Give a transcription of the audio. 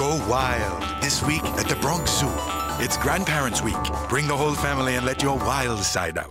Go wild this week at the Bronx Zoo. It's Grandparents' Week. Bring the whole family and let your wild side out.